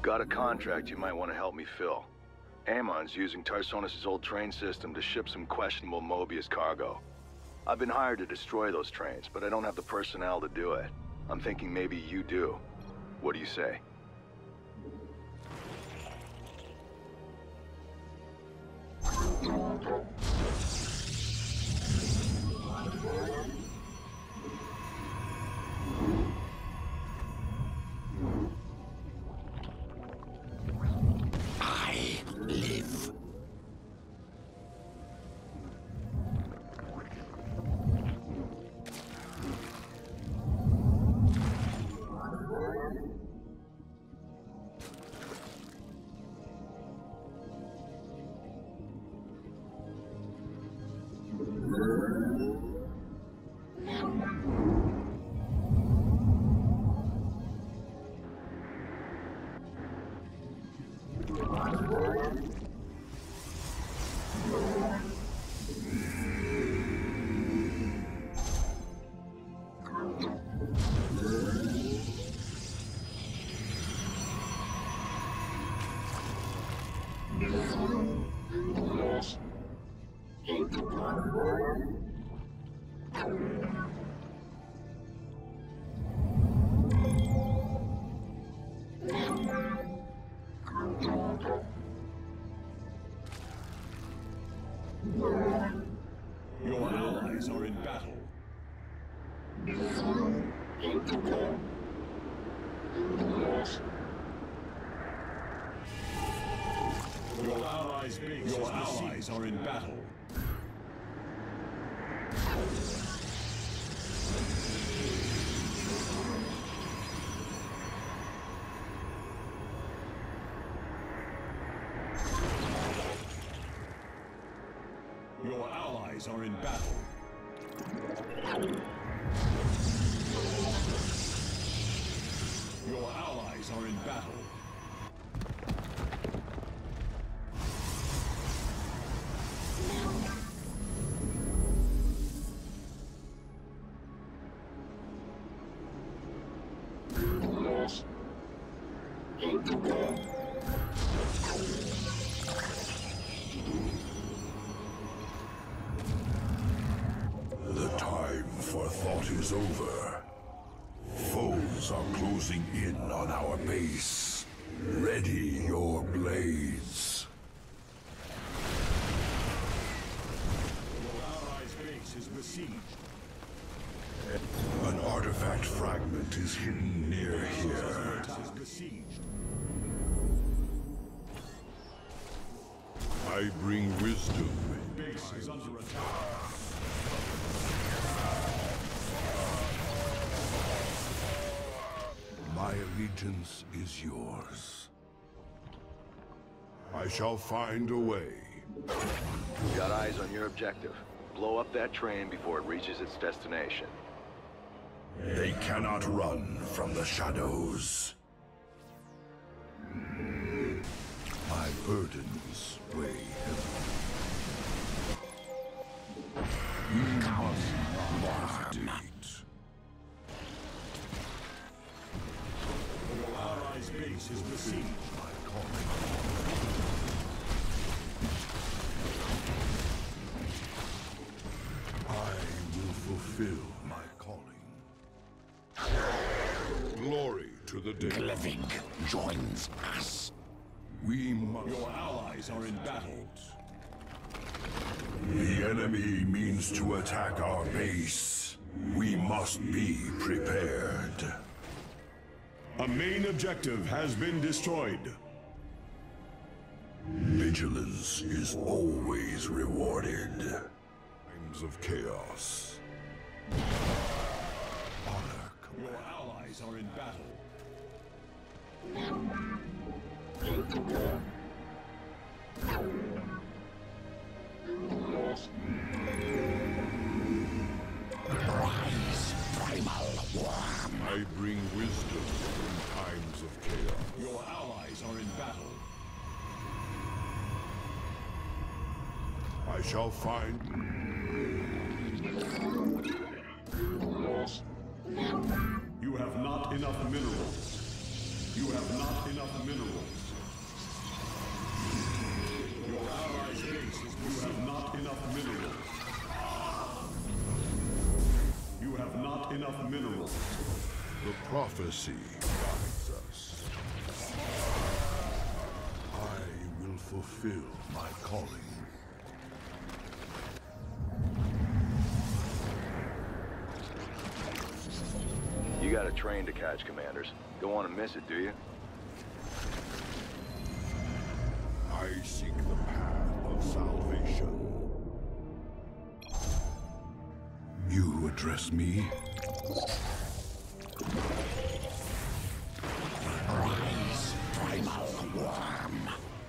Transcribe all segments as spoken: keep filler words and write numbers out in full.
got a contract you might want to help me fill. Amon's using Tarsonis' old train system to ship some questionable Mobius cargo. I've been hired to destroy those trains, but I don't have the personnel to do it. I'm thinking maybe you do. What do you say? I live. Your allies are in battle. Your allies' base Your allies are in battle. Your allies are in battle. Your allies are in battle. The time for thought is over. Foes are closing in on our base. Ready your blades. Your allies' base is besieged. An artifact fragment is hidden near here. Is besieged. I bring wisdom. Base is under attack. My allegiance is yours. I shall find a way. Got eyes on your objective. Blow up that train before it reaches its destination. They cannot run from the shadows. My burdens weigh heavy. You must not hesitate. Your allies' base is besieged. My calling. I will fulfill my calling. Glory to the dead. Living joins us. We must. Your allies are in battle. The enemy means to attack our base. We must be prepared. A main objective has been destroyed. Vigilance is always rewarded. Times of chaos. Honor. Your allies are in battle. Rise, primal worm. I bring wisdom in times of chaos. Your allies are in battle. I shall find. You have not enough minerals. You have not enough minerals. Your allies' base is you have not enough minerals. You have not enough minerals. The prophecy guides us. I will fulfill my calling. You got a train to catch, Commanders. Don't want to miss it, do you? I seek the path of salvation. You address me? Rise, primal worm.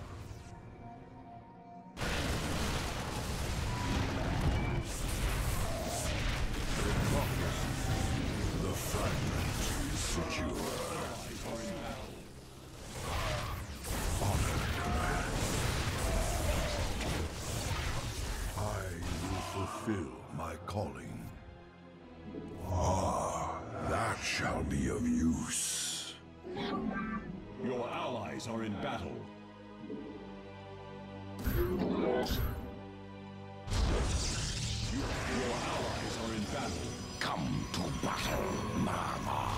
The fragment is secure. Honor commands. I will fulfill my calling. Ah, that shall be of use. Your allies are in battle. You, your allies are in battle. come to battle, Mama.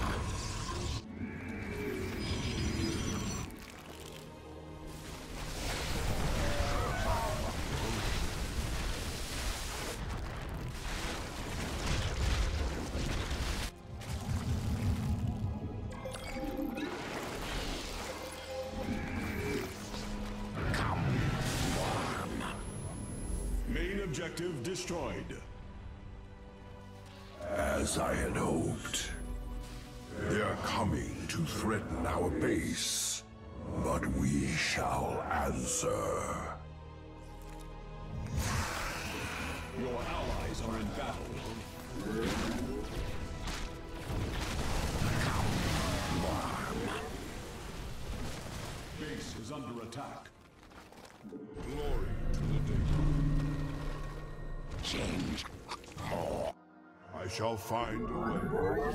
Main objective destroyed. As I had hoped. They're coming to threaten our base, but we shall answer. Your allies are in battle. Base is under attack. Glory to the day. Change. Oh. I shall find a way.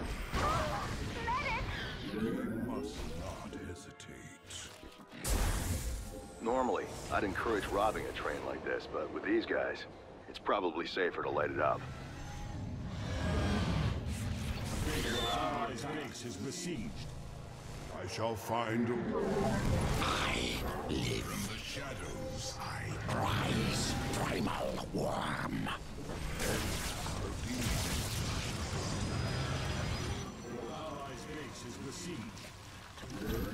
You must not hesitate. Normally, I'd encourage robbing a train like this, but with these guys, it's probably safer to light it up. Your allies' base is besieged. I shall find a way. I live. From the shadows, I Rise, primal worm. Your allies' base is besieged.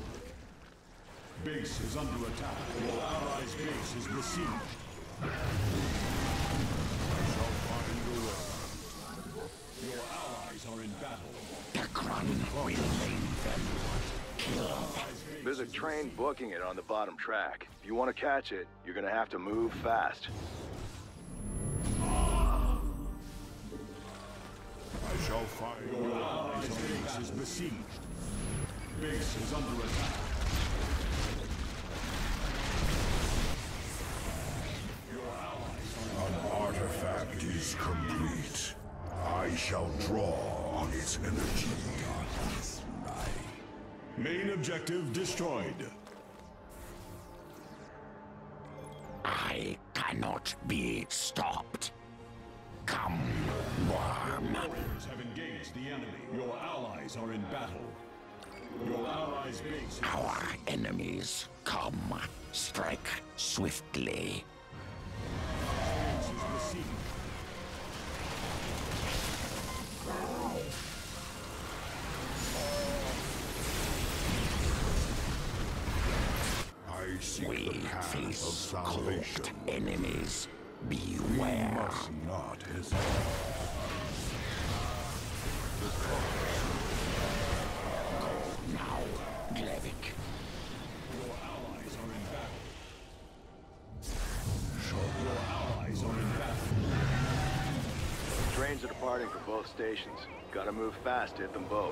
Base is under attack. Your allies' base is besieged. I shall find a way. Your allies are in battle. The Grun will name them. Kill. There's a train booking it on the bottom track. If you want to catch it, you're gonna have to move fast. I shall find a Your way. allies' base is besieged. Base is under attack. Your allies are in An artifact is complete. I shall draw on its energy. Main objective destroyed. I cannot be stopped. Come, worm. Warriors have engaged the enemy. Your allies are in battle. Your allies' base is Our enemies come. Strike swiftly. base is besieged. I seek We the path of face salvation. cloaked enemies. We Beware. must not hesitate. Now, Glevik. Your allies are in battle. Your allies are in battle. Trains are departing from both stations. Gotta move fast to hit them both.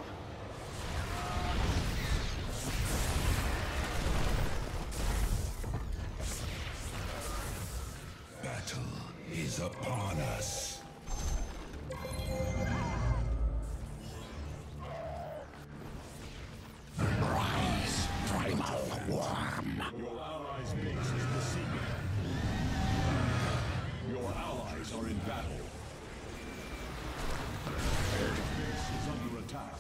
Battle is upon us. are in battle. Your base is under attack.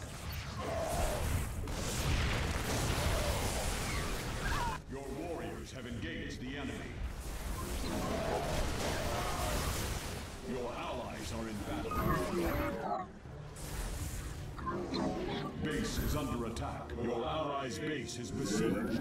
Your warriors have engaged the enemy. Your allies are in battle. Base is under attack. Your allies' base is besieged.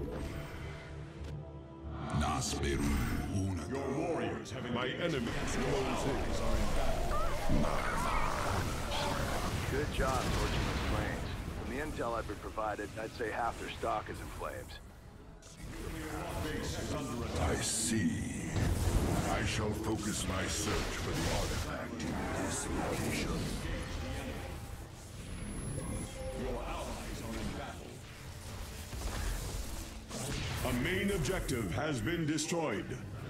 Your warriors have engaged. My enemies close in. Are in battle. Good job torching those flames. From the intel I've been provided, I'd say half their stock is in flames. Base is under attack. I see. I shall focus my search for the artifact in this location. Your allies are in battle. A main objective has been destroyed.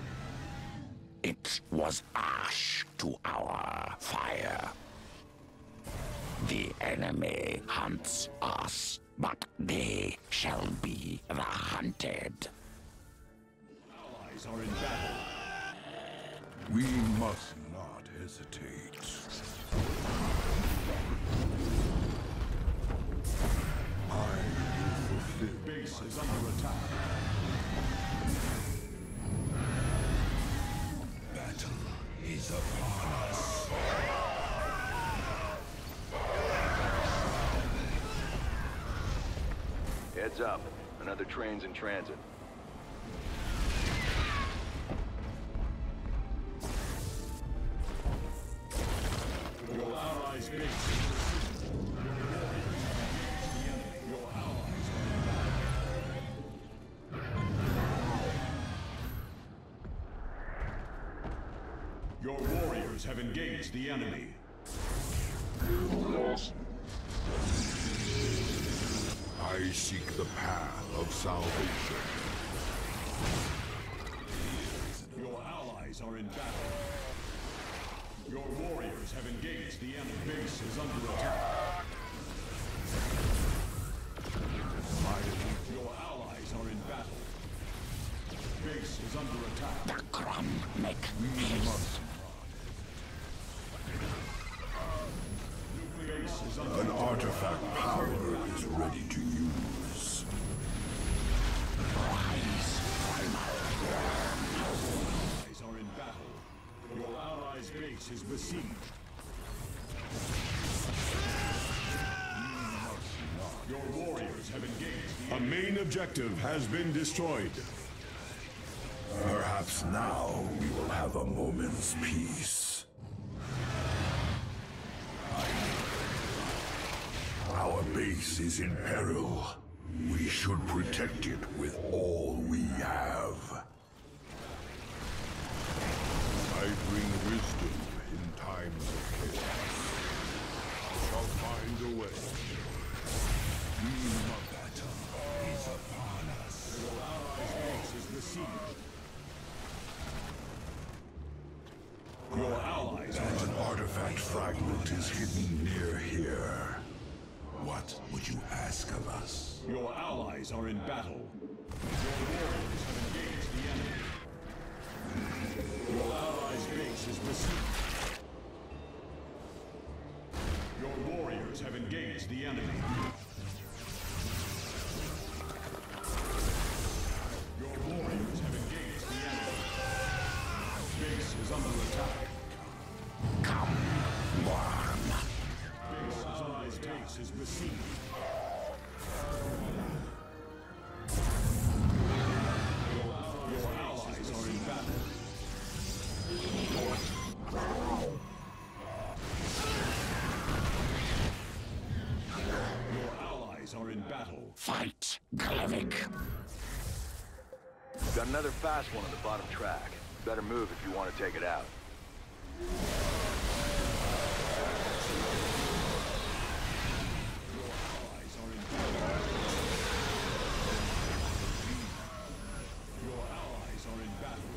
It was ash to our fire. The enemy hunts us, but they shall be the hunted. Allies are in battle. We must not hesitate. I will fulfill. Base is under attack. Battle is upon us. Heads up. Another train's in transit. Your allies' base is Your allies are in battle. Your warriors have engaged the enemy. I seek the path of salvation. Your allies are in battle. Your warriors have engaged the enemy. Base is under attack. My, your allies are in battle. Base is under attack. The crumb make We haste. must. Base is under An attack. artifact power is ready to use. Rise from Allies are in battle. Your allies' base is besieged. Your warriors have engaged. A main objective has been destroyed. Perhaps now we will have a moment's peace. Our base is in peril. We should protect it with all we have. I bring wisdom in times of chaos. Shall find a way. We must battle is upon us. Your allies' base is besieged. Your allies are An artifact fragment is hidden near here. What would you ask of us? Your allies are in battle. Your warriors have engaged the enemy. Your allies' base is besieged. Your warriors have engaged the enemy. Your warriors have engaged the enemy. Base is under attack. come warm. Base is under attack. Base is besieged. Your allies are in battle. Your allies are in battle. Fight, Galevik. Got another fast one on the bottom track. Better move if you want to take it out. Your allies are in battle. Your allies are in battle.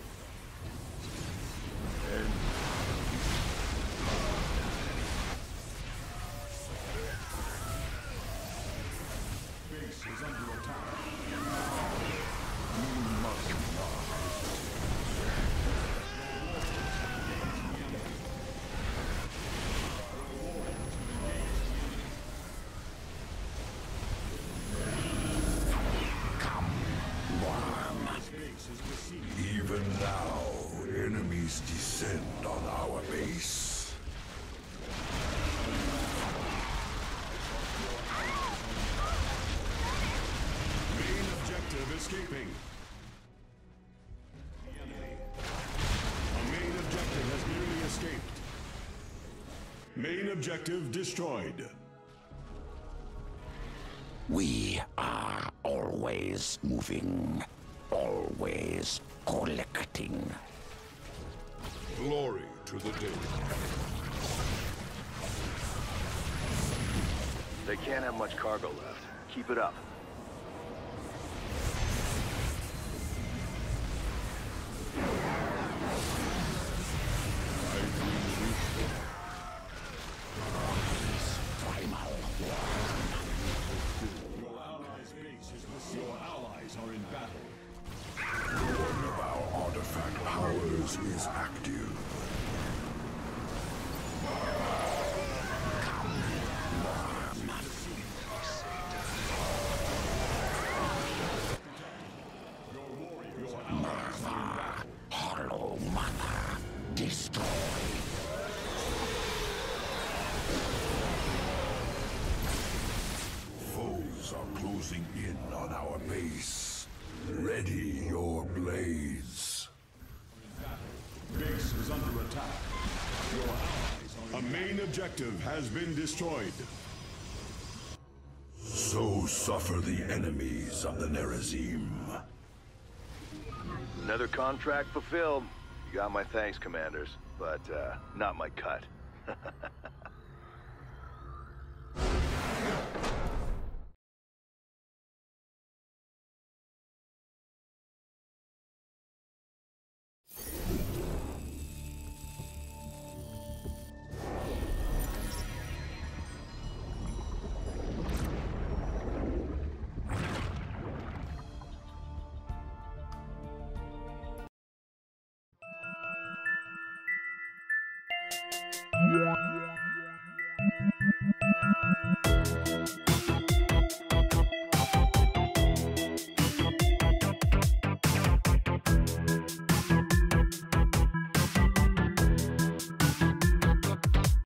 Base is under attack. We must not. base. Main objective escaping. The enemy. A main objective has nearly escaped. Main objective destroyed. We are always moving, always collecting. Glory to the day. They can't have much cargo left. Keep it up. I bring wisdom. Primal. Your allies' base is Your allies are in battle. One of our artifact powers is active. Hollow Mother. Destroy. Foes are closing in on our base. Ready your blades. Base is under attack. Your allies are. A main objective has been destroyed. So suffer the enemies of the Nerazim. Another contract fulfilled. You got my thanks, commanders, but uh, not my cut. Yeah.